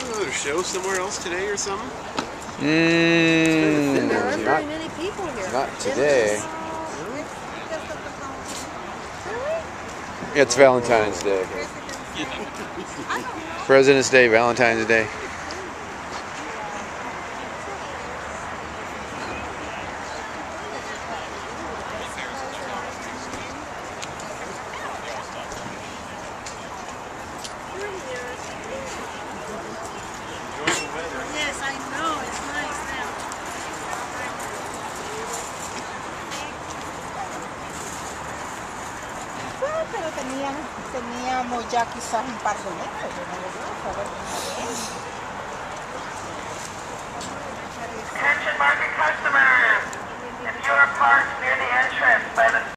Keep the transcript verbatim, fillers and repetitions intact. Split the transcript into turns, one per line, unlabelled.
another show somewhere else today or something?
Mmm,
There aren't
not,
very many people here.
not today.
Really?
It's Valentine's Day. President's Day, Valentine's Day.
Yes, I know. It's nice now.
Ah, pero tenían, teníamos ya quizás un par de meses, yo no lo veo, saber una vez.
Attention market customers, if you are parked near the entrance by the